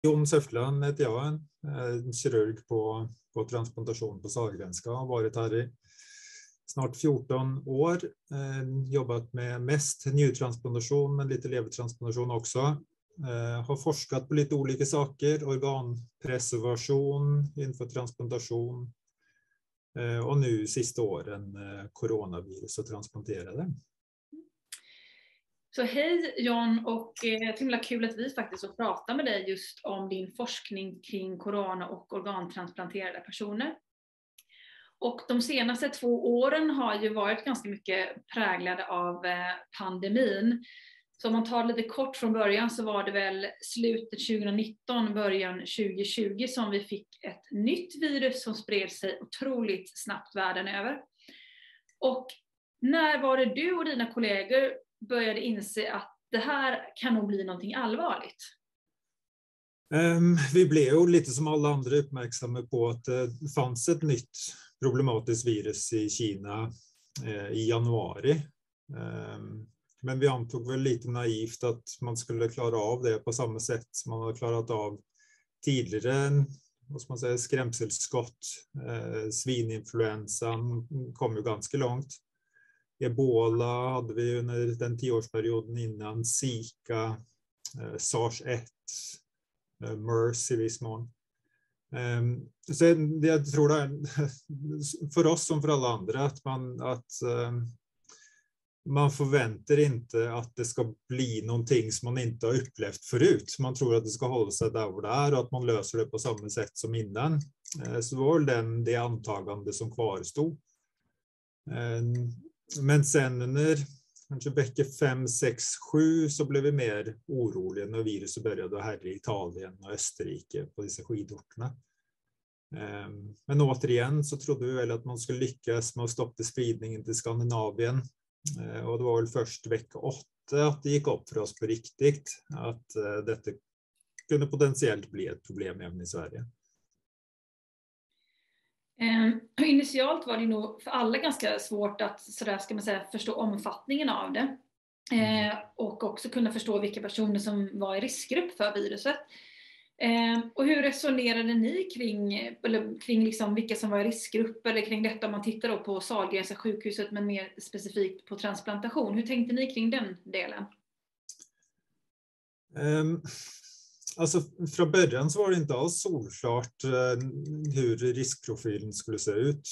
Jon Søfteland heter jag, kirurg på transplantation på Sahlgrenska. Har varit här i snart 14 år. Jobbat med mest njurtransplantation men lite levertransplantation också. Har forskat på lite olika saker, organpreservation inför transplantation. Och nu sista åren coronavirus och transplanterade. Så hej John, och det är himla kul att vi faktiskt får prata med dig just om din forskning kring corona och organtransplanterade personer. Och de senaste 2 åren har ju varit ganska mycket präglade av pandemin. Så om man tar lite kort från början så var det väl slutet 2019, början 2020 som vi fick ett nytt virus som spred sig otroligt snabbt världen över. Och när var det du och dina kollegor började inse att det här kan nog bli någonting allvarligt? Vi blev ju lite som alla andra uppmärksamma på att det fanns ett nytt problematiskt virus i Kina i januari. Men vi antog väl lite naivt att man skulle klara av det på samma sätt som man har klarat av tidigare, vad ska man säga, skrämselskott. Svininfluensan kom ju ganska långt. Ebola hade vi under den 10-årsperioden innan, Zika, SARS-1, MERS i viss mån. Så jag tror det är för oss som för alla andra att man förväntar inte att det ska bli någonting som man inte har upplevt förut. Man tror att det ska hålla sig där det är och att man löser det på samma sätt som innan. Så det var det antagande som kvarstod. Men sen under kanske vecka 5, 6, 7 så blev vi mer oroliga när viruset började härja i Italien och Österrike på dessa skidorterna. Men återigen så trodde vi väl att man skulle lyckas med att stoppa spridningen till Skandinavien. Och det var väl först vecka 8 att det gick upp för oss på riktigt att detta kunde potentiellt bli ett problem även i Sverige. Initialt var det nog för alla ganska svårt att förstå omfattningen av det. Och också kunna förstå vilka personer som var i riskgrupp för viruset. Och hur resonerade ni kring liksom vilka som var i riskgrupp eller kring detta om man tittar då på Sahlgrenska sjukhuset men mer specifikt på transplantation? Hur tänkte ni kring den delen? Alltså från början så var det inte alls solklart hur riskprofilen skulle se ut.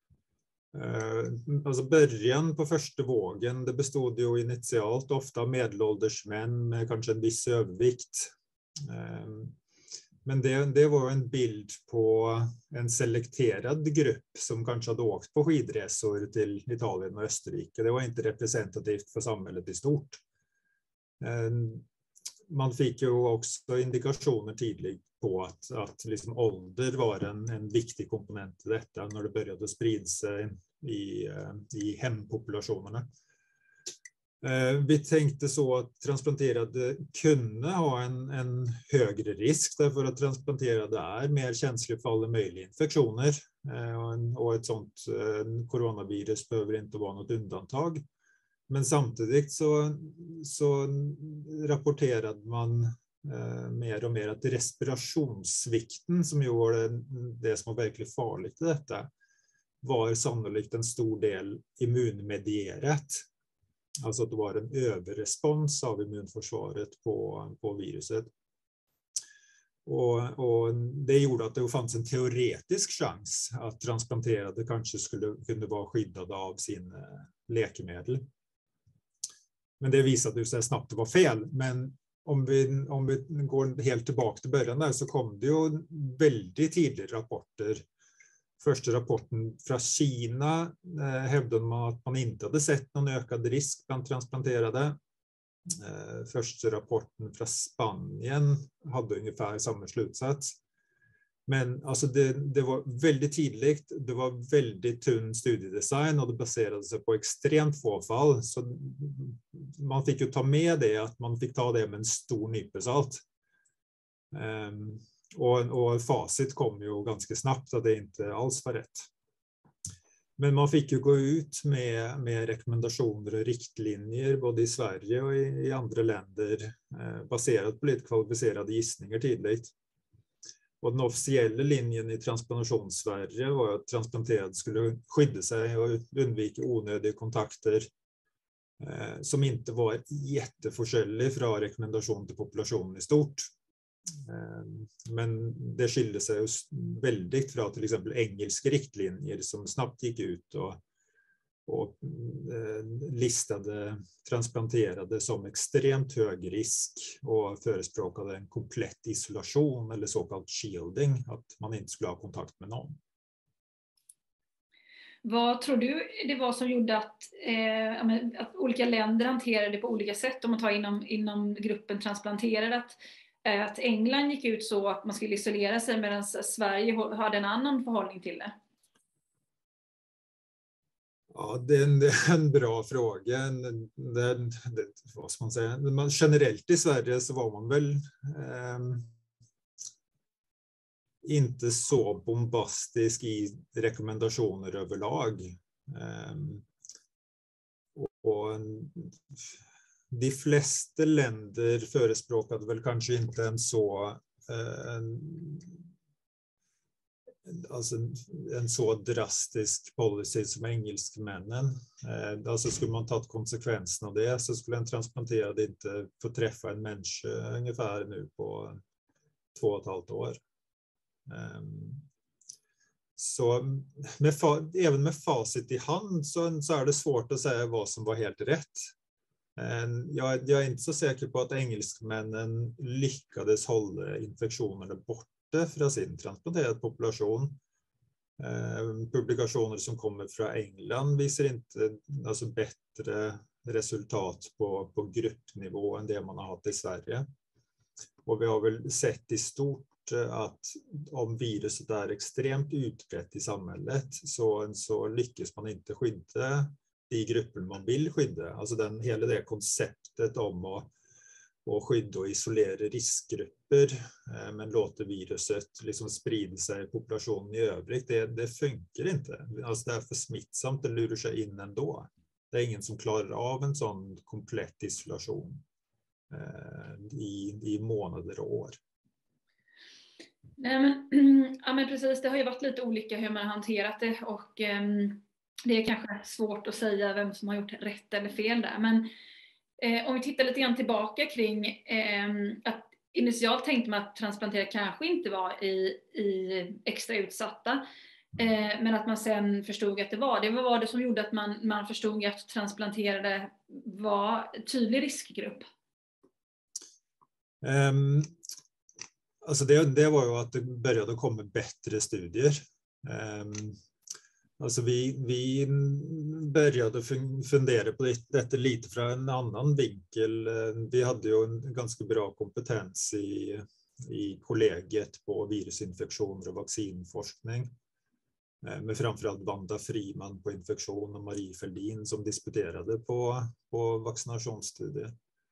Alltså början på första vågen, det bestod ju initialt ofta av medelålders män med kanske en viss övervikt. Men det var en bild på en selekterad grupp som kanske hade åkt på skidresor till Italien och Österrike. Det var inte representativt för samhället i stort. Man fick ju också indikationer tidigt på att liksom ålder var en viktig komponent i detta när det började sprida sig i hempopulationerna. Vi tänkte så att transplanterade kunde ha en högre risk därför att transplanterade är mer känsliga för alla möjliga infektioner. Och ett sånt coronavirus behöver inte vara något undantag. Men samtidigt så rapporterade man mer och mer att respirationssvikten, som ju var det som var verkligen farligt i detta, var sannolikt en stor del immunmedierat. Alltså att det var en överrespons av immunförsvaret på viruset. Och det gjorde att det fanns en teoretisk chans att transplanterade kanske skulle kunna vara skyddade av sin läkemedel. Men det visade sig snabbt att det var fel. Men om vi går helt tillbaka till början där så kom det ju väldigt tidiga rapporter. Första rapporten från Kina hävdade man att man inte hade sett någon ökad risk bland transplanterade. Första rapporten från Spanien hade ungefär samma slutsats. Men alltså det var väldigt tidigt, det var väldigt tunn studiedesign och det baserade sig på extremt få fall. Så man fick ju ta med det, att man fick ta det med en stor nypa salt. Och facit kom ju ganska snabbt att det inte alls var rätt. Men man fick ju gå ut med rekommendationer och riktlinjer både i Sverige och i andra länder baserat på lite kvalificerade gissningar tidigt. Och den officiella linjen i transplantationssverige var att transplanterade skulle skydda sig och undvika onödiga kontakter som inte var jätteforskjellig från rekommendation till populationen i stort. Men det skilde sig väldigt från till exempel engelska riktlinjer som snabbt gick ut och listade transplanterade som extremt hög risk och förespråkade en komplett isolation eller så kallad shielding, att man inte skulle ha kontakt med någon. Vad tror du det var som gjorde att olika länder hanterade det på olika sätt, om man tar inom gruppen transplanterade, att England gick ut så att man skulle isolera sig medan Sverige hade en annan förhållning till det? Ja, det är en bra fråga. Vad ska man säga? Generellt i Sverige så var man väl inte så bombastisk i rekommendationer överlag. Och de flesta länder förespråkade väl kanske inte en så drastisk policy som engelsmännen. Alltså skulle man tagit konsekvenserna av det så skulle en transplanterad inte få träffa en människa ungefär nu på 2,5 år. Så även med facit i hand så är det svårt att säga vad som var helt rätt. Jag är inte så säker på att engelsmännen lyckades hålla infektionerna borta från sin transplanterade population. Publikationer som kommer från England visar inte bättre resultat på gruppnivå än det man har haft i Sverige. Och vi har väl sett i stort att om viruset är extremt utbrett i samhället så lyckas man inte skydda de grupper man vill skydda. Alltså hela det konceptet om att skydda och isolera riskgrupper men låta viruset liksom sprida sig i populationen i övrigt, det funkar inte. Alltså det är för smittsamt, det lurar sig in ändå. Det är ingen som klarar av en sån komplett isolation i månader och år. Nej, men precis, det har ju varit lite olika hur man har hanterat det, och det är kanske svårt att säga vem som har gjort rätt eller fel där. Men om vi tittar lite grann tillbaka kring att initialt tänkte man att transplantera kanske inte var i extra utsatta, men att man sen förstod att det var. Vad var det som gjorde att man förstod att transplanterade var tydlig riskgrupp? Alltså det var ju att det började komma bättre studier. Alltså vi började fundera på detta lite från en annan vinkel. Vi hade ju en ganska bra kompetens i kollegiet på virusinfektioner och vaccinforskning. Med framförallt Wanda Friman på infektion och Marie Feldin som disputerade på vaccinationsstudier.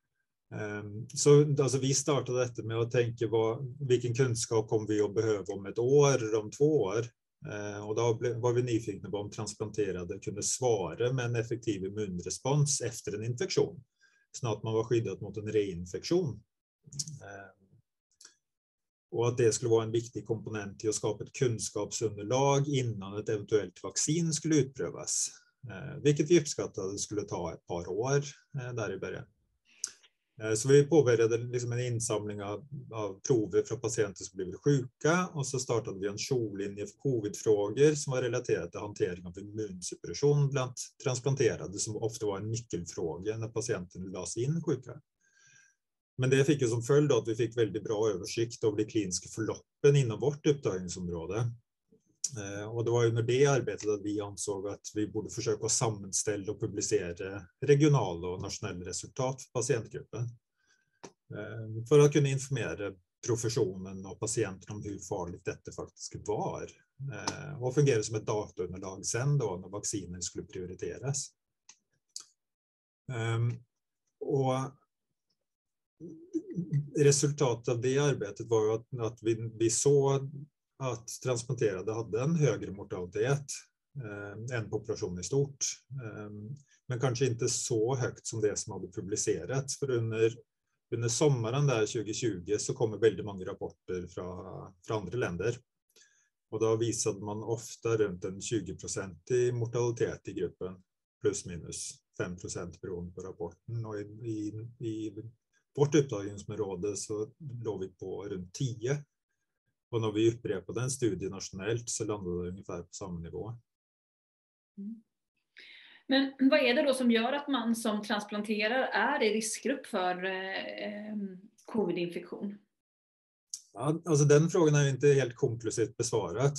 Så alltså vi startade detta med att tänka vilken kunskap kommer vi att behöva om 1 år eller om 2 år. Och då var vi nyfikna på om transplanterade kunde svara med en effektiv immunrespons efter en infektion. Så att man var skyddad mot en reinfektion. Och att det skulle vara en viktig komponent i att skapa ett kunskapsunderlag innan ett eventuellt vaccin skulle utprövas. Vilket vi uppskattade skulle ta ett par år där i början. Så vi påbörjade liksom en insamling av prover från patienter som blivit sjuka, och så startade vi en jourlinje för covid-frågor som var relaterade till hantering av immunsuppression bland transplanterade, som ofta var en nyckelfråga när patienten lades in sjuka. Men det fick ju som följd att vi fick väldigt bra översikt av de kliniska förloppen inom vårt upptagningsområde. Och det var ju med det arbetet att vi ansåg att vi borde försöka sammanställa och publicera regionala och nationella resultat för patientgruppen. För att kunna informera professionen och patienten om hur farligt detta faktiskt var. Och fungera som ett dataunderlag sen då när vacciner skulle prioriteras. Och resultatet av det arbetet var att vi såg att transplanterade hade en högre mortalitet än population i stort. Men kanske inte så högt som det som hade publicerats. För under sommaren där 2020 så kommer väldigt många rapporter från andra länder. Och då visade man ofta runt en 20% i mortalitet i gruppen, plus minus 5% beroende på rapporten. Och i vårt upptagningsområde så låg vi på runt 10. Och när vi upprepade den studien nationellt så landade det ungefär på samma nivå. Men vad är det då som gör att man som transplanterar är i riskgrupp för covid-infektion? Ja, alltså den frågan är inte helt konklusivt besvarat.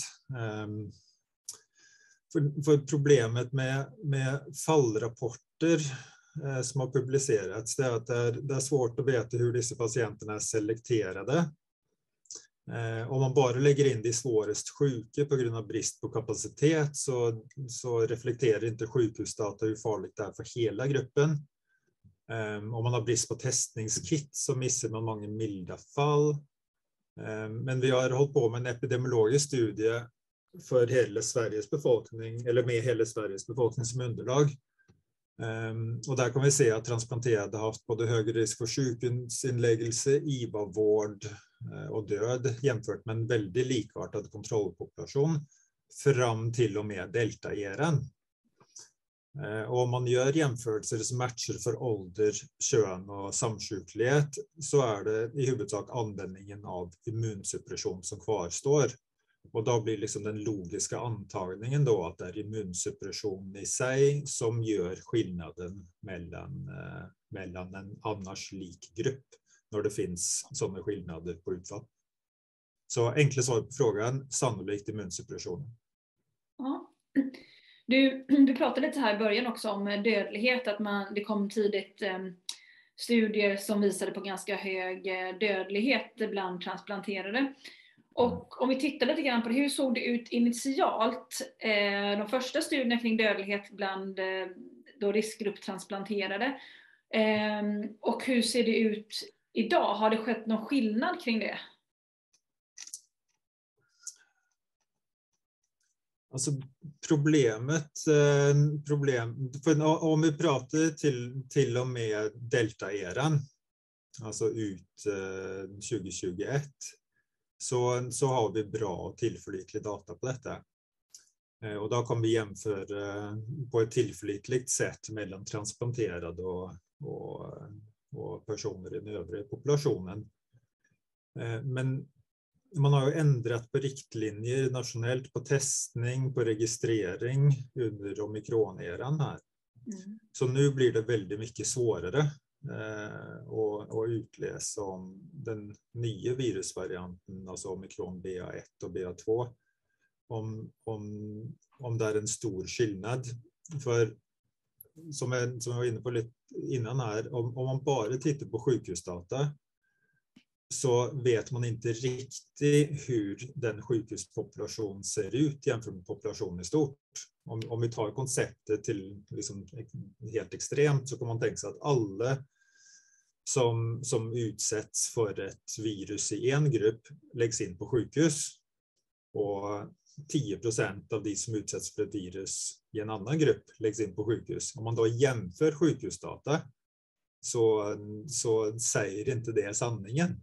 För problemet med fallrapporter som har publicerats är att det är svårt att veta hur dessa patienterna är selekterade. Om man bara lägger in de svårast sjuka på grund av brist på kapacitet så reflekterar inte sjukhusdata hur farligt det är för hela gruppen. Om man har brist på testningskit så missar man många milda fall. Men vi har hållit på med en epidemiologisk studie för hela Sveriges befolkning, eller med hela Sveriges befolkning som underlag. Och där kan vi se att transplanterade har haft både högre risk för sjukhusinläggelse, IVA-vård och död jämfört med en väldigt likartad kontrollpopulation fram till och med delta-eran. Och om man gör jämförelser som matcher för ålder, kön och samsjuklighet så är det i huvudsak användningen av immunsuppression som kvarstår. Och då blir liksom den logiska antagningen då att det är immunsuppression i sig som gör skillnaden mellan en annars lik grupp när det finns sådana skillnader på utfall. Så enkla svar på frågan, sannolikt immunsuppression. Ja. Du pratade lite här i början också om dödlighet, att det kom tidigt studier som visade på ganska hög dödlighet bland transplanterade. Och om vi tittar lite grann på det, hur såg det ut initialt? De första studierna kring dödlighet bland då riskgrupptransplanterade. Och hur ser det ut idag? Har det skett någon skillnad kring det? Alltså för om vi pratar till och med delta-eran, alltså ut 2021, så har vi bra och tillförlitlig data på detta. Och då kan vi jämföra på ett tillförlitligt sätt mellan transplanterade och personer i den övriga populationen. Men man har ju ändrat på riktlinjer nationellt på testning, på registrering under omikroneran här. Så nu blir det väldigt mycket svårare att utläsa om den nya virusvarianten, alltså omikron BA1 och BA2, om det är en stor skillnad. För som jag var inne på lite innan här, om man bara tittar på sjukhusdata så vet man inte riktigt hur den sjukhuspopulation ser ut jämfört med populationen i stort. Om vi tar konceptet till liksom helt extremt så kan man tänka sig att alla som utsätts för ett virus i en grupp läggs in på sjukhus. Och 10% av de som utsätts för ett virus i en annan grupp läggs in på sjukhus. Om man då jämför sjukhusdata så säger inte det sanningen.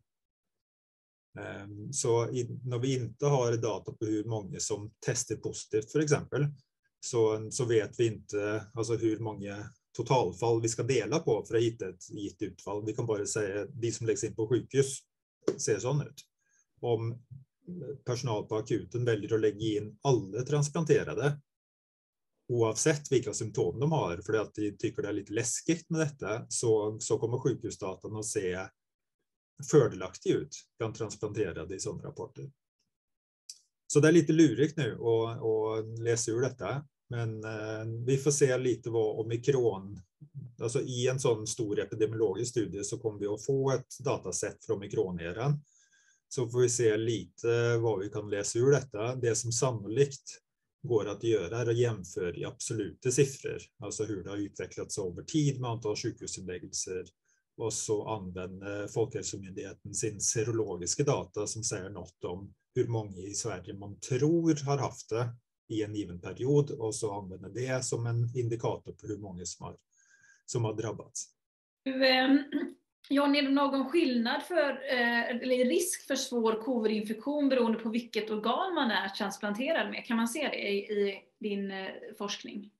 Så när vi inte har data på hur många som testar positivt för exempel så vet vi inte alltså hur många totalfall vi ska dela på för att hitta ett gitt utfall. Vi kan bara säga att de som läggs in på sjukhus ser sån ut. Om personal på akuten väljer att lägga in alla transplanterade oavsett vilka symptom de har för att de tycker det är lite läskigt med detta så kommer sjukhusdatan att se fördelaktig ut bland transplanterade i sådana rapporter. Så det är lite lurigt nu att läsa ur detta. Men vi får se lite vad omikron, alltså i en sån stor epidemiologisk studie så kommer vi att få ett dataset från omikroneran. Så får vi se lite vad vi kan läsa ur detta. Det som sannolikt går att göra är att jämföra i absoluta siffror. Alltså hur det har utvecklats över tid med antal sjukhusinläggelser. Och så använder Folkhälsomyndigheten sin serologiska data som säger något om hur många i Sverige man tror har haft det i en given period. Och så använder det som en indikator på hur många som har drabbats. Jan, är det någon skillnad eller risk för svår covid-infektion beroende på vilket organ man är transplanterad med? Kan man se det i din forskning?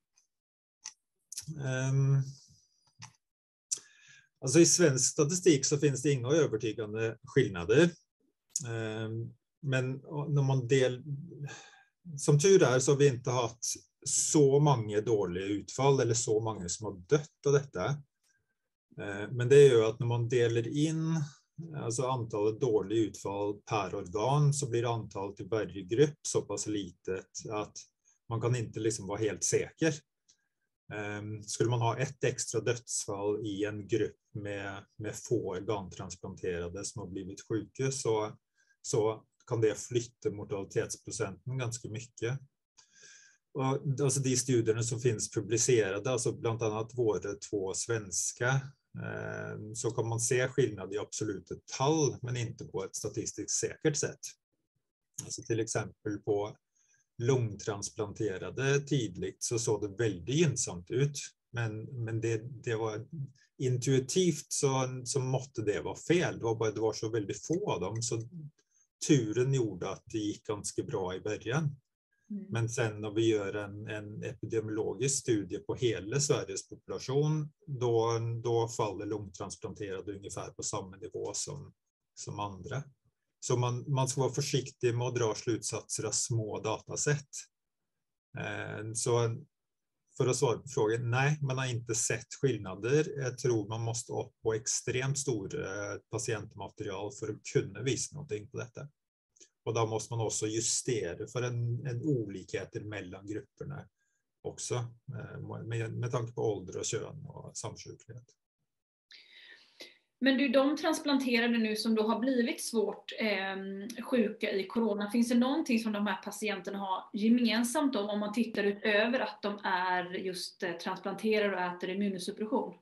Alltså i svensk statistik så finns det inga övertygande skillnader. Men när man som tur är så har vi inte haft så många dåliga utfall eller så många som har dött av detta. Men det är ju att när man delar in alltså antalet dåliga utfall per organ så blir antalet i varje grupp så pass litet att man kan inte liksom vara helt säker. Skulle man ha ett extra dödsfall i en grupp med få organtransplanterade som har blivit sjuka så kan det flytta mortalitetsprocenten ganska mycket. Och alltså de studierna som finns publicerade, alltså bland annat våra 2 svenska, så kan man se skillnad i absoluta tal men inte på ett statistiskt säkert sätt. Alltså till exempel på lungtransplanterade tidigt så såg det väldigt gynnsamt ut. Men det var intuitivt så måtte det vara fel. Det var så väldigt få av dem så turen gjorde att det gick ganska bra i början. Men sen när vi gör en epidemiologisk studie på hela Sveriges population då faller lungtransplanterade ungefär på samma nivå som andra. Så man ska vara försiktig med att dra slutsatser av små datasätt. Så för att svara på frågan, nej, man har inte sett skillnader. Jag tror man måste upp på extremt stora patientmaterial för att kunna visa någonting på detta. Och då måste man också justera för en olikheter mellan grupperna också. Med tanke på ålder och kön och samsjuklighet. Men de transplanterade nu som då har blivit svårt sjuka i corona, finns det någonting som de här patienterna har gemensamt om man tittar utöver att de är just transplanterade och äter immunosuppression?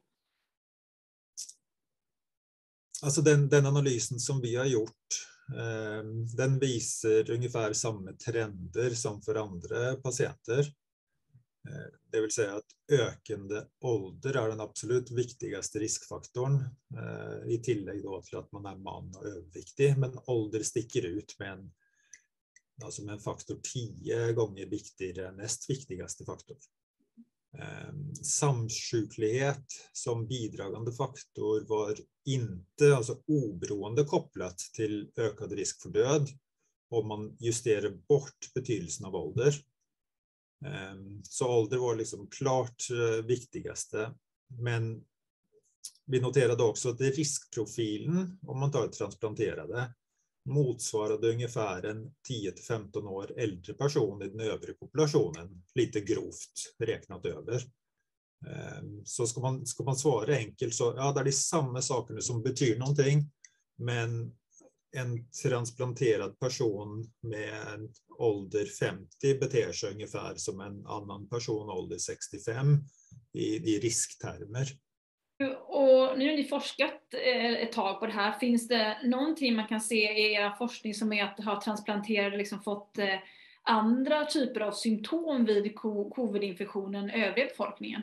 Alltså den analysen som vi har gjort, den visar ungefär samma trender som för andra patienter. Det vill säga att ökande ålder är den absolut viktigaste riskfaktorn i tillägg då till att man är man och överviktig. Men ålder sticker ut med en faktor 10 gånger viktigare än näst viktigaste faktor. Samsjuklighet som bidragande faktor var inte oberoende kopplat till ökad risk för död om man justerar bort betydelsen av ålder. Så ålder var liksom klart viktigaste, men vi noterade också att riskprofilen om man tar transplanterade motsvarade ungefär en 10-15 år äldre person i den övriga populationen, lite grovt räknat över. Så ska man svara enkelt så ja, det är de samma sakerna som betyder någonting, men en transplanterad person med ålder 50 beter sig ungefär som en annan person ålder 65 i risktermer. Och nu har ni forskat ett tag på det här. Finns det någonting man kan se i er forskning som är att ha transplanterade liksom fått andra typer av symptom vid covid-infektionen övriga befolkningen?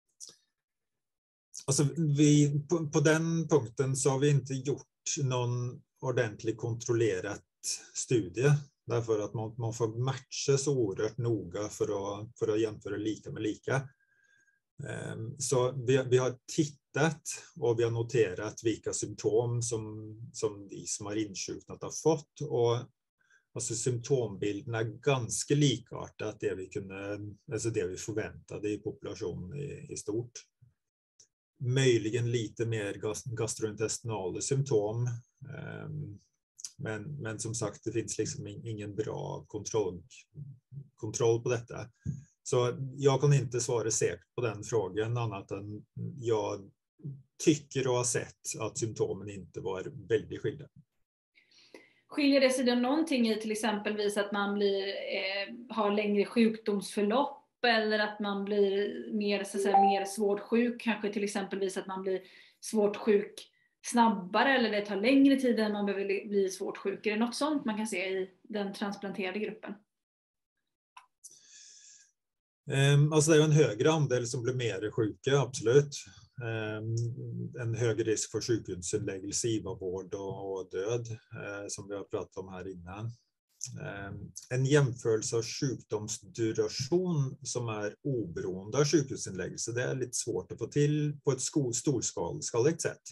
Alltså på den punkten så har vi inte gjort någon ordentlig kontrollerat studie. Därför att man får matcha så oerhört noga för att jämföra lika med lika. Så vi har tittat och vi har noterat vilka symptom som de som har insjuknat har fått. Och alltså symptombilden är ganska likartat det vi förväntade i populationen i stort. Möjligen lite mer gastrointestinala symptom. Men som sagt, det finns liksom ingen bra kontroll på detta. Så jag kan inte svara säkert på den frågan annat än jag tycker och har sett att symptomen inte var väldigt skilda. Skiljer det sig då någonting i till exempelvis att man har längre sjukdomsförlopp eller att man blir mer svårt sjuk, kanske till exempelvis att man blir svårt sjuk snabbare eller det tar längre tid än man behöver bli svårt sjuk? Är det något sånt man kan se i den transplanterade gruppen? Alltså det är en högre andel som blir mer sjuka, absolut. En hög risk för sjukhusinläggelse, IVA-vård och död, som vi har pratat om här innan. En jämförelse av sjukdomsduration som är oberoende av sjukhusinläggelse, det är lite svårt att få till på ett storskaligt sätt.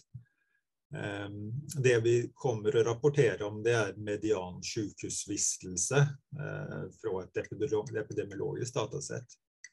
Det vi kommer att rapportera om, det är median sjukhusvistelse från ett epidemiologiskt datasätt.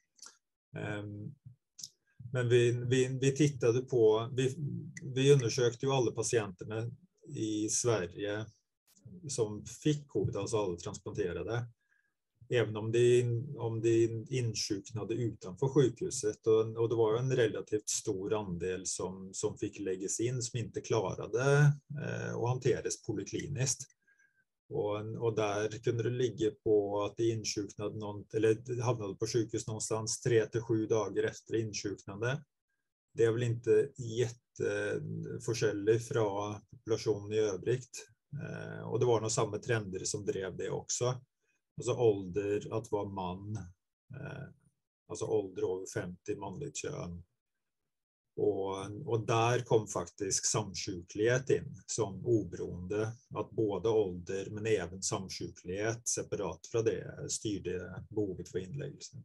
Men vi tittade på, vi undersökte ju alla patienterna i Sverige som fick covid, alltså alla transplanterade, även om de insjuknade utanför sjukhuset, och det var en relativt stor andel som fick läggas in, som inte klarade att hanteras polikliniskt. Och där kunde det ligga på att de insjuknade eller hamnade på sjukhus någonstans 3 till 7 dagar efter insjuknande. Det är väl inte jätteförskälligt från populationen i övrigt. Och det var nog samma trender som drev det också. Alltså ålder, att vara man, alltså ålder över 50, manligt kön. Och där kom faktiskt samsjuklighet in som oberoende, att både ålder men även samsjuklighet separat från det styrde behovet för inläggelse.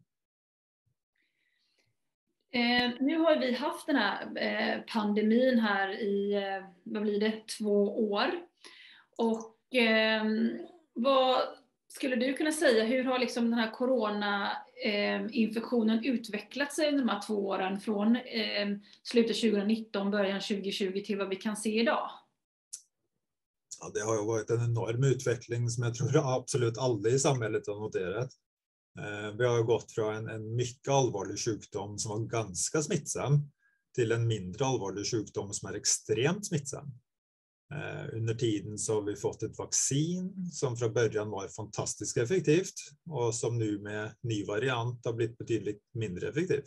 Nu har vi haft den här pandemin här i, vad blir det, 2 år. Och vad skulle du kunna säga, hur har liksom den här coronainfektionen utvecklat sig under de här 2 åren från slutet 2019, början 2020 till vad vi kan se idag? Ja, det har ju varit en enorm utveckling som jag tror absolut alla i samhället har noterat. Vi har gått från en mycket allvarlig sjukdom som var ganska smittsam till en mindre allvarlig sjukdom som är extremt smittsam. Under tiden så har vi fått ett vaccin som från början var fantastiskt effektivt och som nu med ny variant har blivit betydligt mindre effektivt.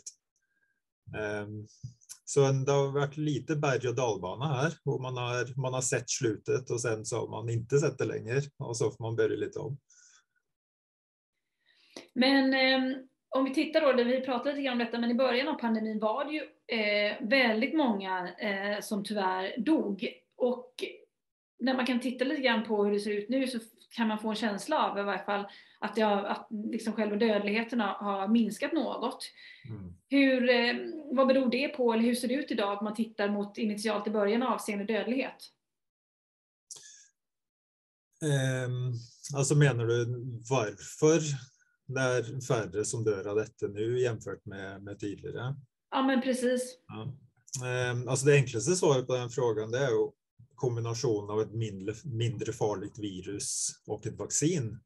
Så det har varit lite berg- och dalbana här, och man har sett slutet och sen så har man inte sett det längre, och så får man börja lite om. Men om vi tittar då, vi pratade lite grann om detta, men i början av pandemin var det ju väldigt många som tyvärr dog. Och när man kan titta lite grann på hur det ser ut nu, så kan man få en känsla av i varje fall att liksom själva dödligheten har minskat något. Vad beror det på, eller hur ser det ut idag om man tittar mot initialt i början avseende dödlighet? Alltså menar du varför det är färre som dör av detta nu jämfört med tidigare? Ja, men precis. Ja. Alltså det enklaste svaret på den frågan, det är ju kombination av ett mindre farligt virus och ett vaccin.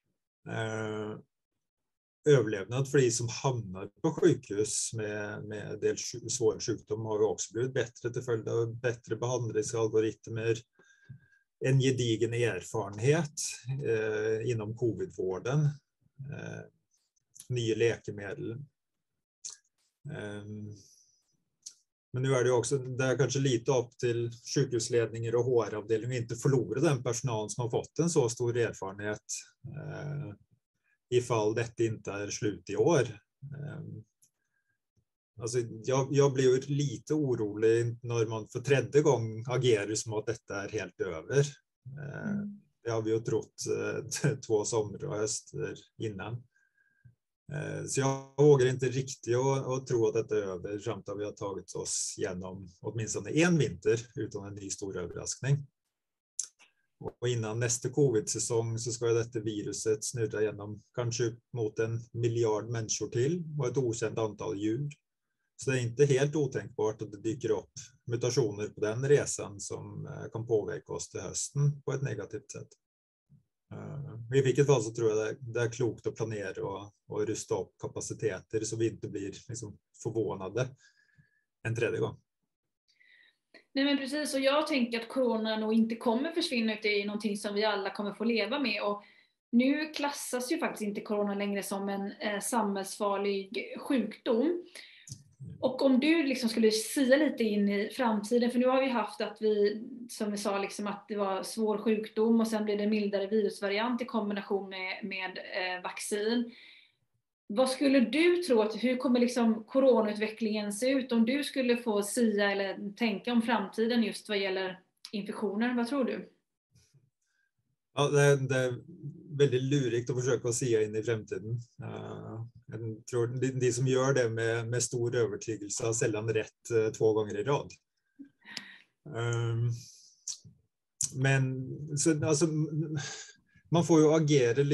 Överlevnad för de som hamnar på sjukhus med del svår sjukdom har ju också blivit bättre till följd av bättre behandlingsalgoritmer, en gedigen erfarenhet inom covidvården, nya läkemedel. Men nu är det också, det är kanske lite upp till sjukhusledningar och HR-avdelningar inte förlora den personal som har fått en så stor erfarenhet ifall detta inte är slut i år. Alltså jag blir lite orolig när man för 3:e gång agerar som att detta är helt över. Det har vi ju trott 2 somrar och höster innan. Så jag vågar inte riktigt att tro att detta är över samt att vi har tagit oss igenom åtminstone en vinter utan en ny stor överraskning. Och innan nästa covid-säsong så ska detta viruset snurra igenom kanske mot 1 miljard människor till och ett okänt antal djur. Så det är inte helt otänkbart att det dyker upp mutationer på den resan som kan påverka oss till hösten på ett negativt sätt. I vilket fall så tror jag det är klokt att planera och rusta upp kapaciteter så vi inte blir liksom förvånade en 3:e gång. Nej, men precis, och jag tänker att corona nog inte kommer försvinna, utan det är någonting som vi alla kommer få leva med. Och nu klassas ju faktiskt inte corona längre som en samhällsfarlig sjukdom. Och om du liksom skulle sia lite in i framtiden, för nu har vi haft att vi, som vi sa, liksom att det var svår sjukdom och sen blev det en mildare virusvariant i kombination med vaccin. Vad skulle du tro hur kommer liksom coronautvecklingen se ut om du skulle få sia eller tänka om framtiden just vad gäller infektioner? Vad tror du? Ja, det är väldigt lurigt att försöka se in i framtiden. Jag tror de som gör det med stor övertygelse har sällan rätt 2 gånger i rad. Men så, alltså, man får ju agera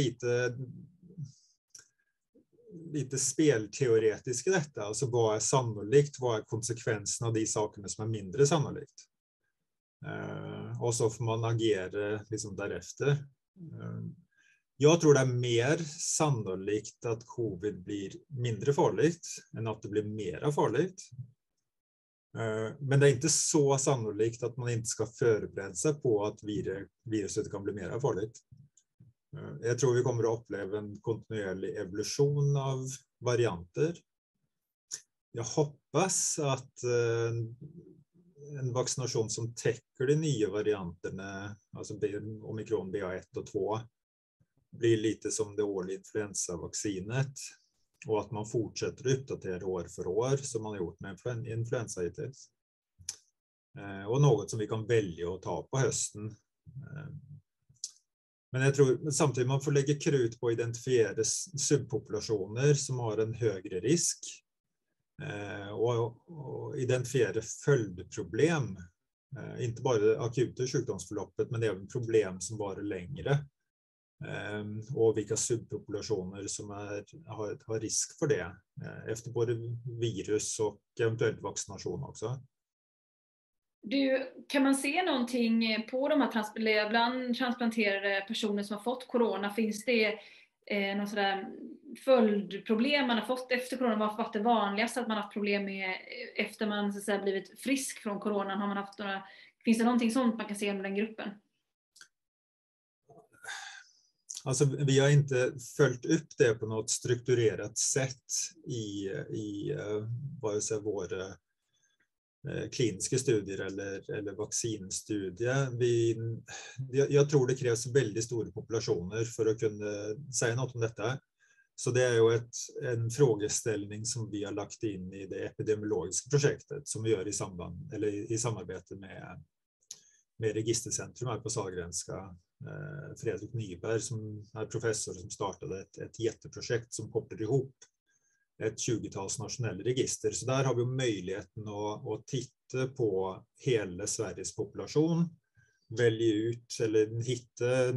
lite spelteoretiskt i detta. Alltså vad är sannolikt? Vad är konsekvenserna av de sakerna som är mindre sannolikt? Och så får man agera liksom därefter. Jag tror det är mer sannolikt att covid blir mindre farligt än att det blir mera farligt. Men det är inte så sannolikt att man inte ska förbereda sig på att viruset kan bli mera farligt. Jag tror vi kommer att uppleva en kontinuerlig evolution av varianter. Jag hoppas att en vaccination som täcker de nya varianterna, alltså omikron, BA1 och 2, blir lite som det årliga influensavaccinet. Och att man fortsätter uppdatera år för år som man har gjort med influensa hittills. Och något som vi kan välja att ta på hösten. Men jag tror samtidigt man får lägga krut på att identifiera subpopulationer som har en högre risk. Och identifiera följdproblem. Inte bara det akuta sjukdomsförloppet men även problem som varar längre. Och vilka subpopulationer som har risk för det. Efter både virus och eventuellt vaccination också. Kan man se någonting på de här bland transplanterade personer som har fått corona? Finns det någon sådär följdproblem man har fått efter corona? Vad har varit det vanligaste att man har haft problem med efter man så att säga, blivit frisk från coronan? Har man haft finns det någonting sånt man kan se under den gruppen? Alltså, vi har inte följt upp det på något strukturerat sätt i våra kliniska studier eller vaccinstudier. Jag tror det krävs väldigt stora populationer för att kunna säga något om detta. Så det är ju en frågeställning som vi har lagt in i det epidemiologiska projektet som vi gör i samarbete med Registercentrum här på Sahlgrenska. Fredrik Nyberg som är professor som startade ett jätteprojekt som kopplar ihop ett 20-tals nationella register. Så där har vi möjligheten att titta på hela Sveriges population, välja ut eller hitta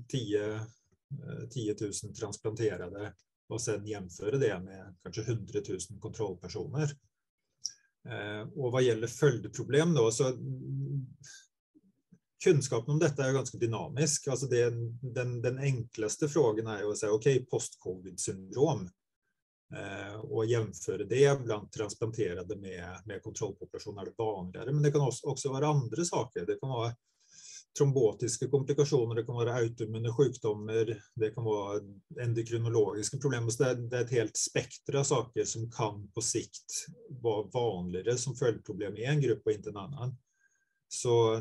10 000 transplanterade och sen jämföra det med kanske 100 000 kontrollpersoner. Och vad gäller följdproblem då, så kunskapen om detta är ganska dynamisk. Alltså den enklaste frågan är att säga okej, post-covid-syndrom och jämföra det bland transplanterade med kontrollpopulationer är det vanligare. Men det kan också vara andra saker. Det kan vara trombotiska komplikationer, det kan vara autoimmuna sjukdomar, det kan vara endokrinologiska problem. Så det är ett helt spektra av saker som kan på sikt vara vanligare som följdproblem i en grupp och inte en annan. Så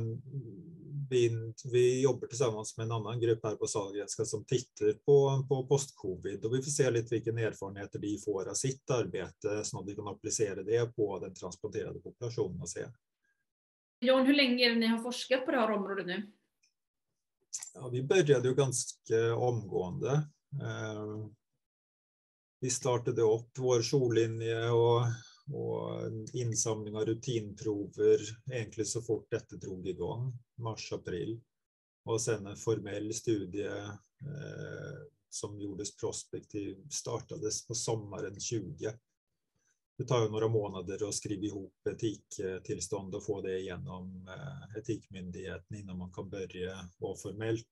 vi jobbar tillsammans med en annan grupp här på Sahlgrenska som tittar på post-covid och vi får se lite vilken erfarenheter de får av sitt arbete så att vi kan applicera det på den transplanterade populationen och se. John, hur länge är det ni har forskat på det här området nu? Ja, vi började ju ganska omgående. Vi startade upp vår jourlinje och insamling av rutinprover egentligen så fort detta drog igång, mars-april. Och sen en formell studie som gjordes prospektiv startades på sommaren 20. Det tar ju några månader att skriva ihop etiktillstånd och få det igenom etikmyndigheten innan man kan börja och formellt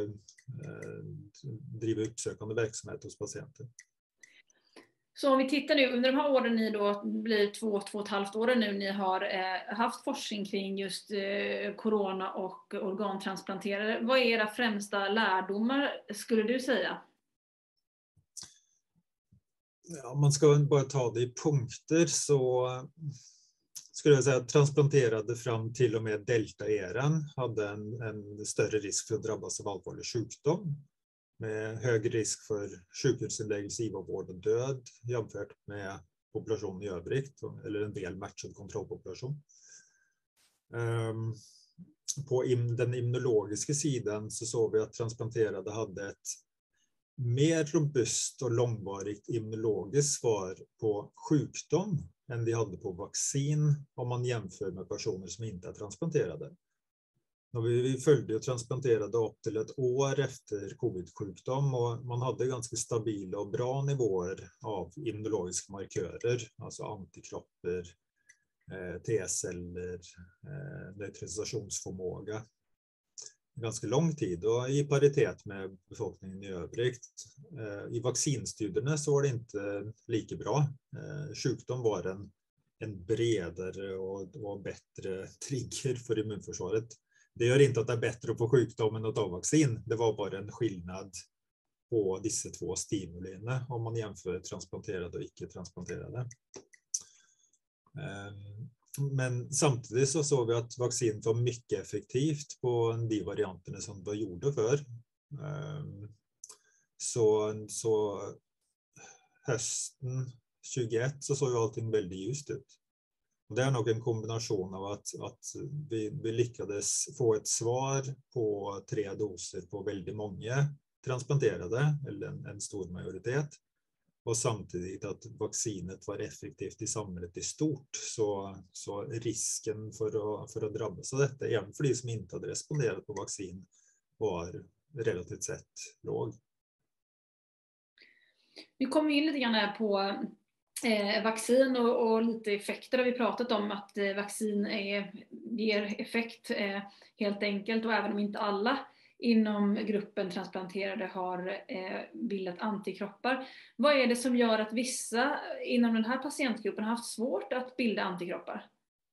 driva uppsökande verksamhet hos patienter. Så om vi tittar nu under de här åren ni då blir 2,5 år nu ni har haft forskning kring just corona och organtransplanterade. Vad är era främsta lärdomar skulle du säga? Ja, man ska bara ta det i punkter så skulle jag säga att transplanterade fram till och med delta-eran hade en större risk för att drabbas av allvarlig sjukdom. med hög risk för sjukhusinnleggelse, IVA-vård och död jämfört med populationen i övrigt, eller en del matchad kontrollpopulation. På den immunologiska sidan så såg vi att transplanterade hade ett mer robust och långvarigt immunologiskt svar på sjukdom än de hade på vaccin om man jämför med personer som inte är transplanterade. Vi följde och transplanterade upp till ett år efter covid-sjukdom och man hade ganska stabila och bra nivåer av immunologiska markörer, alltså antikroppar, T-celler, neutralisationsförmåga. Ganska lång tid och i paritet med befolkningen i övrigt. I vaccinstudierna så var det inte lika bra. Sjukdom var en bredare och bättre trigger för immunförsvaret. Det gör inte att det är bättre att få sjukdom än att ta vaccin. Det var bara en skillnad på dessa två stimulierna om man jämför transplanterade och icke-transplanterade. Men samtidigt så såg vi att vaccin var mycket effektivt på de varianterna som det var gjorda för. Så hösten 2021 så såg ju allting väldigt ljust ut. Och det är nog en kombination av att vi lyckades få ett svar på 3 doser på väldigt många transplanterade, eller en stor majoritet. Och samtidigt att vaccinet var effektivt i samhället i stort, så risken för att drabbas av detta, även för de som inte hade responderat på vaccin, var relativt sett låg. Vi kommer in lite grann här på vaccin och lite effekter har vi pratat om, att vaccin ger effekt helt enkelt, och även om inte alla inom gruppen transplanterade har bildat antikroppar. Vad är det som gör att vissa inom den här patientgruppen har haft svårt att bilda antikroppar?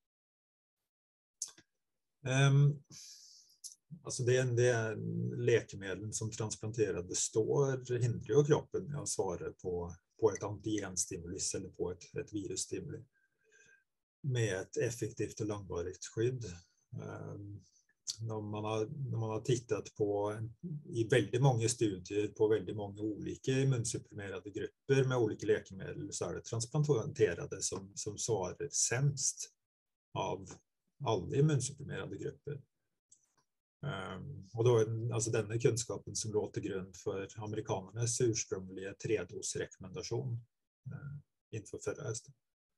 Alltså det är läkemedel som transplanterade hindrar ju kroppen att svara på ett antigenstimulus eller på ett virusstimuli med ett effektivt och långvarigt skydd. När man har tittat på i väldigt många studier på väldigt många olika immunsupprimerade grupper med olika läkemedel, så är det transplanterade som svarar sämst av alla immunsupprimerade grupper. Och då är alltså denna kunskapen som låg till grund för amerikanernas ursprungliga 3-dosrekommendation inför förra hösten.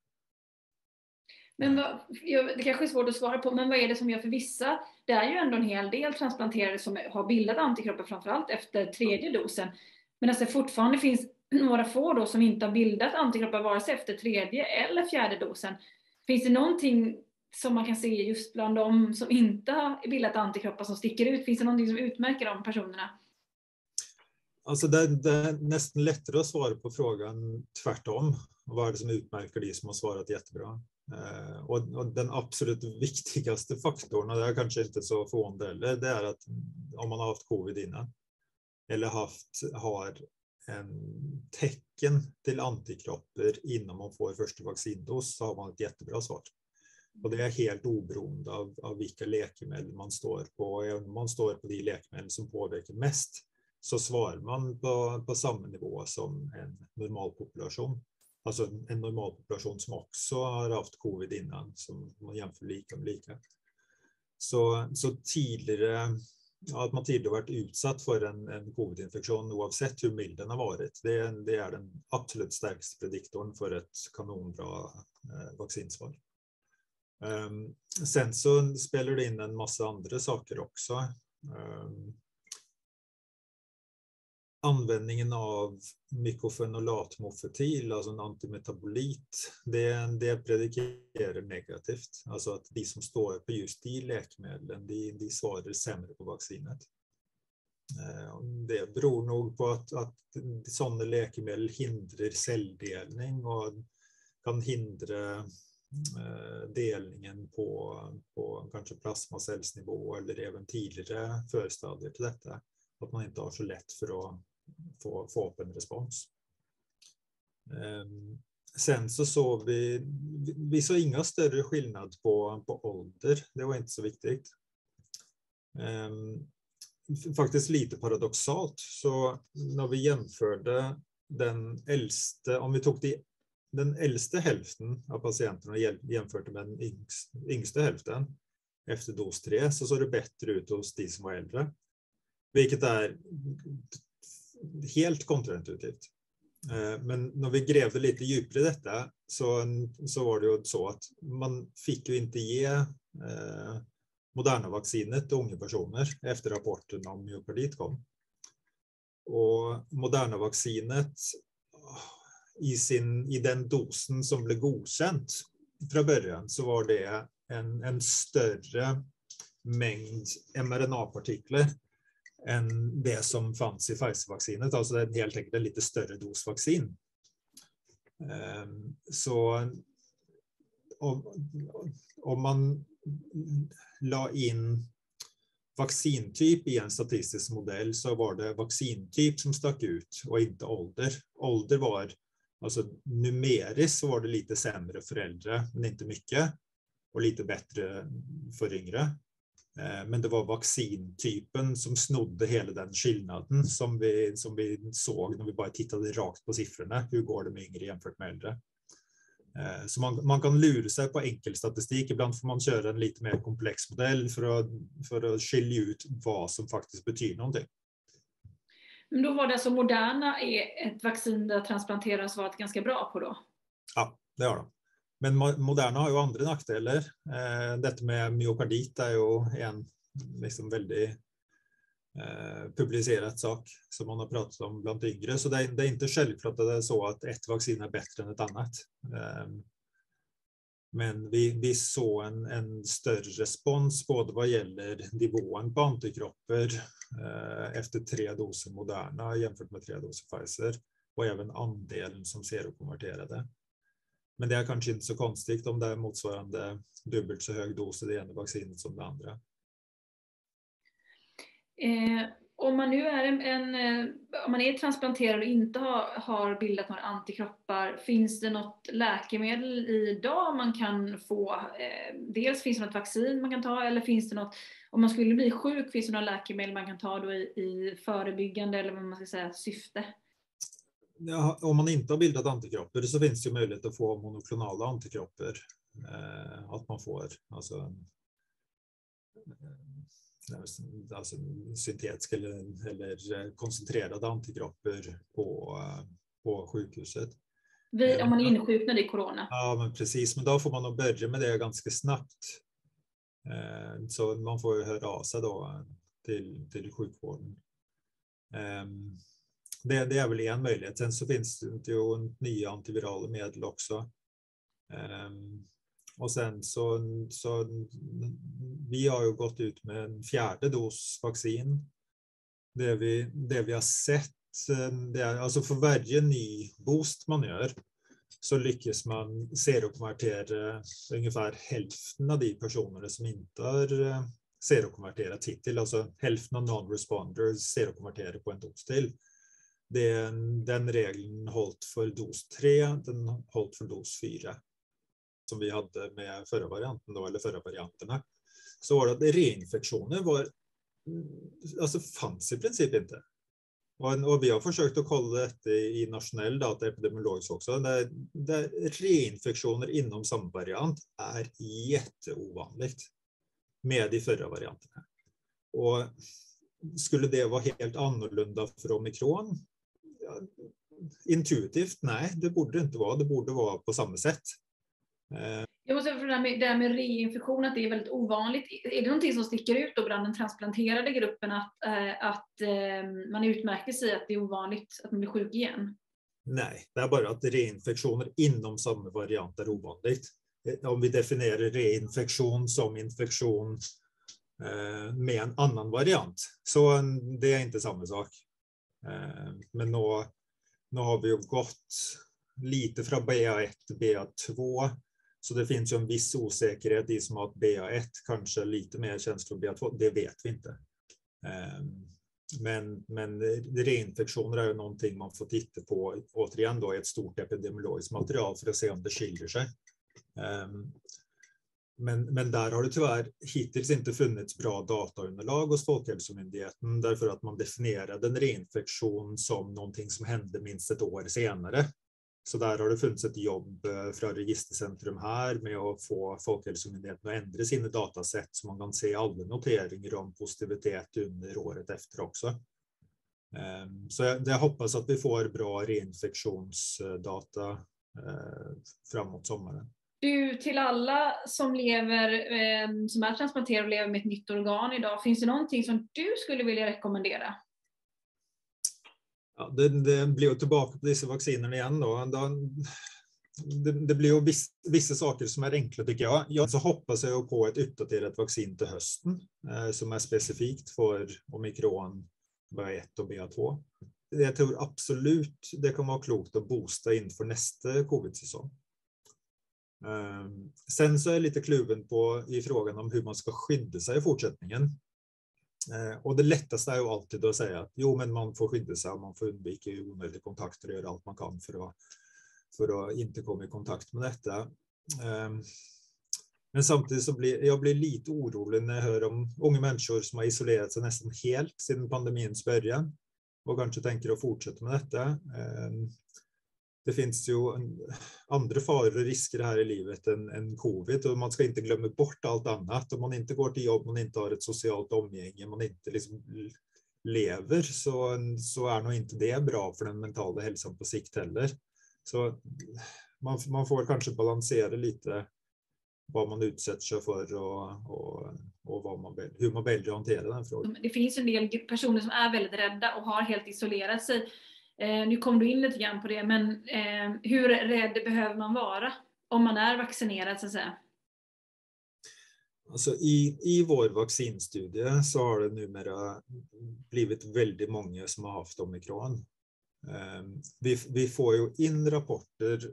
Men det kanske är svårt att svara på, men vad är det som gör för vissa? Det är ju ändå en hel del transplanterade som har bildat antikroppar, framförallt efter 3:e dosen. Men alltså fortfarande finns några få då som inte har bildat antikroppar vare sig efter 3:e eller 4:e dosen. Finns det någonting som man kan se just bland de som inte har bildat antikroppar som sticker ut? Finns det någonting som utmärker de personerna? Alltså det är nästan lättare att svara på frågan tvärtom. Vad är det som utmärker de som har svarat jättebra? Och den absolut viktigaste faktorn, och det är kanske inte så förvånande, det är att om man har haft covid innan eller har en tecken till antikroppar innan man får första vaccindos, så har man ett jättebra svar. Och det är helt oberoende av vilka läkemedel man står på. Även om man står på de läkemedel som påverkar mest, så svarar man på samma nivå som en normal population. Alltså en normal population som också har haft covid innan, som man jämför lika med lika. Så tidigare, att man tidigare varit utsatt för en covid-infektion oavsett hur mild den har varit, det är den absolut starkaste prediktorn för ett kanonbra vaccinsvar. Sen så spelar det in en massa andra saker också. Användningen av mykofenolat mofetil, alltså en antimetabolit, det predikerar negativt. Alltså att de som står på just de läkemedlen, de svarar sämre på vaccinet. Det beror nog på att sådana läkemedel hindrar celldelning och kan hindra delningen på kanske plasmacellsnivå eller även tidigare förstadier till detta. Att man inte har så lätt för att få upp en respons. Sen så såg vi såg inga större skillnad på ålder. Det var inte så viktigt. faktiskt lite paradoxalt, så när vi jämförde den äldste, om vi tog den äldste hälften av patienterna och jämförde med den yngste hälften efter dos 3, så såg det bättre ut hos de som var äldre. Vilket är helt kontraintuitivt. Men när vi grävde lite djupare i detta så var det ju så att man fick ju inte ge Moderna-vaccinet till unga personer efter rapporten om myokardit kom. Och Moderna-vaccinet i den dosen som blev godkänt från början, så var det en större mängd mRNA-partiklar än det som fanns i Pfizer-vaccinet. Alltså det är helt enkelt en lite större dosvaccin. Så om man la in vaccintyp i en statistisk modell, så var det vaccintyp som stack ut och inte ålder. Ålder var, alltså numeriskt så var det lite sämre för äldre, men inte mycket. Och lite bättre för yngre. Men det var vaccintypen som snodde hela den skillnaden som vi såg när vi bara tittade rakt på siffrorna. Hur går det med yngre jämfört med äldre? Så man kan lura sig på enkel statistik. Ibland får man köra en lite mer komplex modell för att skilja ut vad som faktiskt betyder någonting. Men då var det alltså Moderna är ett vaccin där transplanterare har varit ganska bra på då? Ja, det har de. Men Moderna har ju andra nackdelar. Detta med myokardit är ju en liksom väldigt publicerad sak som man har pratat om bland yngre. Så det är inte självklart att det är så att ett vaccin är bättre än ett annat. Men vi såg en större respons både vad gäller nivån på antikroppar efter 3 doser Moderna jämfört med 3 doser Pfizer, och även andelen som serokonverterade. Men det är kanske inte så konstigt om det är motsvarande dubbelt så hög dos i det ena vaccinet som det andra. Om man nu är om man är transplanterad och inte har bildat några antikroppar, finns det något läkemedel idag man kan få? Dels finns det något vaccin man kan ta, eller finns det något, om man skulle bli sjuk, finns det några läkemedel man kan ta då i förebyggande, eller vad man ska säga, syfte? Ja, om man inte har bildat antikroppar så finns det ju möjlighet att få monoklonala antikroppar. Att man får alltså syntetiska eller koncentrerade antikroppar på sjukhuset. Om man är insjuknad i corona? Ja, men precis. Men då får man nog börja med det ganska snabbt. Så man får ju höra av sig då till sjukvården. Det är väl en möjlighet. Sen så finns det ju nya antivirala medel också. Och sen så vi har ju gått ut med en 4:e dos vaccin. Det vi har sett, det är alltså för varje ny boost man gör så lyckas man serokonvertera ungefär hälften av de personer som inte har serokonverterat hittills. Alltså hälften av non-responders serokonverterar på en dos till. Den regeln hållt för dos 3, den hållt för dos 4. Som vi hade med förra varianten då, eller förra varianterna. Så var det att reinfektioner fanns i princip inte. Och vi har försökt att kolla detta i nationell data epidemiologiskt också. Där reinfektioner inom samma variant är jätteovanligt med de förra varianterna. Och skulle det vara helt annorlunda för omikron? Ja, intuitivt, nej, det borde det inte vara. Det borde vara på samma sätt. Jag måste säga för det här med reinfektion, att det är väldigt ovanligt. Är det någonting som sticker ut då bland den transplanterade gruppen, att man utmärker sig, att det är ovanligt att man blir sjuk igen? Nej, det är bara att reinfektioner inom samma variant är ovanligt. Om vi definierar reinfektion som infektion med en annan variant, så det är inte samma sak. Men nu har vi ju gått lite från BA1 till BA2, så det finns ju en viss osäkerhet i som att BA1 kanske lite mer känslig för BA2, det vet vi inte. Men reinfektioner är ju någonting man får titta på återigen då i ett stort epidemiologiskt material för att se om det skiljer sig. Men där har det tyvärr hittills inte funnits bra dataunderlag hos Folkhälsomyndigheten därför att man definierade en reinfektion som någonting som hände minst ett år senare. Så där har det funnits ett jobb från Registercentrum här med att få Folkhälsomyndigheten att ändra sina datasätt så man kan se alla noteringar om positivitet under året efter också. Så jag hoppas att vi får bra reinfektionsdata framåt sommaren. Du, till alla som lever, som är transplanterade och lever med ett nytt organ idag, finns det någonting som du skulle vilja rekommendera? Ja, det blir ju tillbaka på dessa vaccinerna igen då. Det blir ju vissa saker som är enkla tycker jag. Jag så hoppas jag på ett uppdaterat vaccin till hösten som är specifikt för omikron BA1 och BA2. Jag tror absolut det kan vara klokt att boosta inför nästa covid-säsong. Sen så är jag lite kluven i frågan om hur man ska skydda sig i fortsättningen. Och det lättaste är ju alltid att säga att jo, men man får skydda sig och man får undvika onödiga kontakter och göra allt man kan för att inte komma i kontakt med detta. Men samtidigt så blir jag lite orolig när jag hör om unga människor som har isolerat sig nästan helt sedan pandemins början och kanske tänker att fortsätta med detta. Det finns ju andra faror och risker här i livet än covid och man ska inte glömma bort allt annat. Om man inte går till jobb, man inte har ett socialt omgänge, man inte liksom lever så är nog inte det bra för den mentala hälsan på sikt heller. Så man får kanske balansera lite vad man utsätter sig för och hur man väljer att hantera den frågan. Det finns en del personer som är väldigt rädda och har helt isolerat sig. Nu kom du in lite grann på det, men hur rädd behöver man vara om man är vaccinerad så att säga? Alltså i vår vaccinstudie så har det numera blivit väldigt många som har haft omikron. Vi får ju in rapporter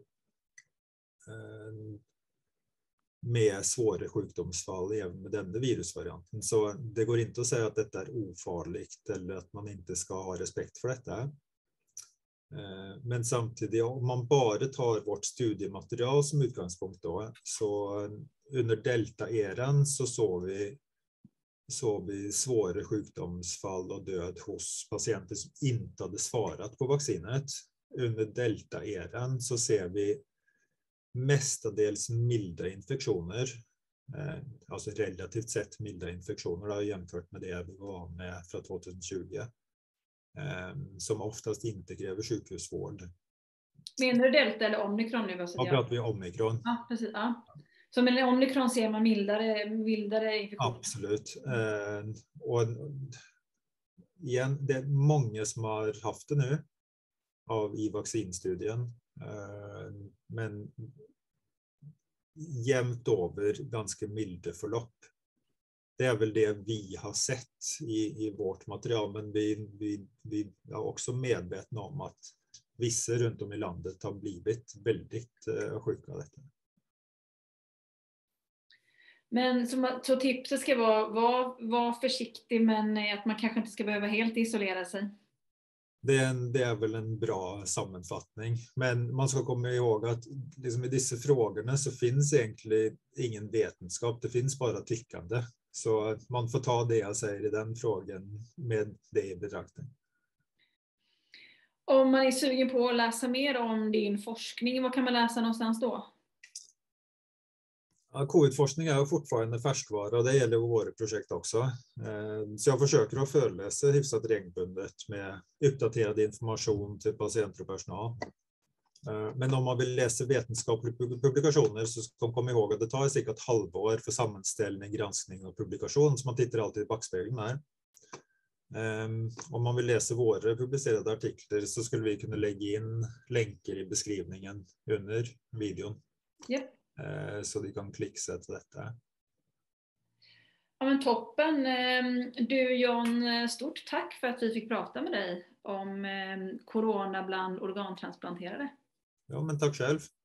med svåra sjukdomsfall även med denna virusvarianten. Så det går inte att säga att detta är ofarligt eller att man inte ska ha respekt för detta. Men samtidigt, om man bara tar vårt studiematerial som utgångspunkt då, så under delta-eran så såg vi svåra sjukdomsfall och död hos patienter som inte hade svarat på vaccinet. Under delta-eran så ser vi mestadels milda infektioner, alltså relativt sett milda infektioner då, jämfört med det vi var med från 2020. Som oftast inte kräver sjukhusvård. Menar du delta eller omikron nu? Ja, pratar vi omikron. Ja, precis. Ja. Så med omikron ser man mildare infektioner? Absolut. Och igen, det är många som har haft det nu i vaccinstudien. Men jämnt över ganska milda förlopp. Det är väl det vi har sett i vårt material, men vi är också medvetna om att vissa runt om i landet har blivit väldigt sjuka av detta. Men så tipset ska vara försiktig, men att man kanske inte ska behöva helt isolera sig? Det är väl en bra sammanfattning, men man ska komma ihåg att liksom i dessa frågorna så finns egentligen ingen vetenskap, det finns bara tyckande. Så man får ta det jag säger i den frågan med det i betraktning. Om man är sugen på att läsa mer om din forskning, vad kan man läsa någonstans då? Ja, covid-forskning är fortfarande färskvara och det gäller våra projekt också. Så jag försöker att föreläsa hyfsat regelbundet med uppdaterad information till patienter och personal. Men om man vill läsa vetenskapliga publikationer så ska man komma ihåg att det tar cirka ett halvår för sammanställning, granskning och publikation, så man tittar alltid i backspegeln här. Om man vill läsa våra publicerade artiklar så skulle vi kunna lägga in länkar i beskrivningen under videon. Yep. Så de kan klicka sig till detta. Ja, men toppen. Du John, stort tack för att vi fick prata med dig om corona bland organtransplanterade. Ja, men tack själv.